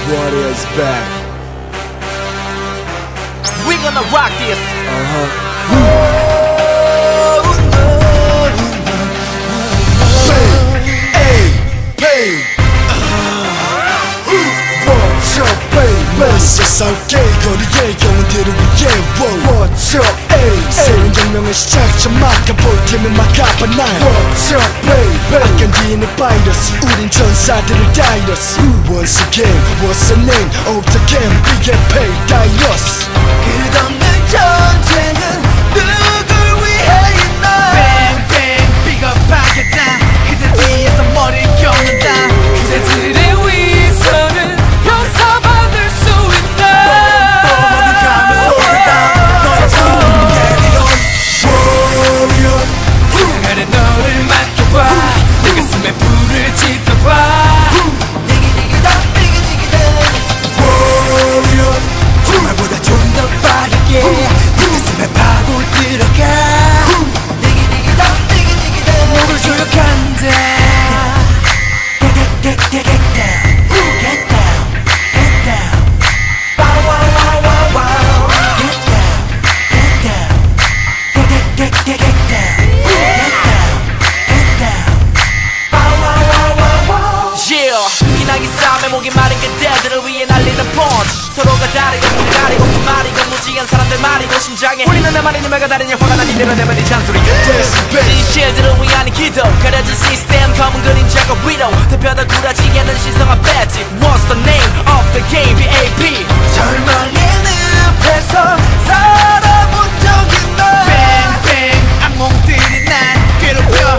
Warriors back. We gonna rock this. 세상 깨거리의 영혼들을 위해 What's up, ayy 새로운 혁명의 시작 저 막아볼 팀은 막아봐 날 What's up, baby 안 견디는 바이러스 우린 전사들을 다이러스 Once again, what's the name of the game Big and pay, 다이러스 끝없는 전쟁은 누굴 위해 있나 Bang bang 비겁하겠다 그대 뒤에서 머리를 껴는다 그대들의 위선은 용서받을 수 있나 뻔뻔히 가면서 오르다 너의 정의에 이런 Warrior 하늘에 너를 맡겨봐 내 가슴에 불을 지펴봐 디기디기다 디기디기다 Warrior 정말보다 좀 더 빠르게 내 가슴에 파고 들어가 디기디기다 디기디기다 너를 조력한다 피나기 싸움에 목이 마른 그대들을 위해 날리는 펀치 서로가 다르고 우리 가리고 그 말이고 무지한 사람들 말이고 심장에 우리는 내 말이 님에가 다르니 화가 난 이대로 되면 네 잔소리 진실들을 위한 기도 가려진 시스템 검은 그림자가 위로 대표도 굴하지 않는 신성한 배지 What's the name of the game BAP 절망의 늪에서 살아본 적 있나 Bang bang 악몽들이 날 괴롭혀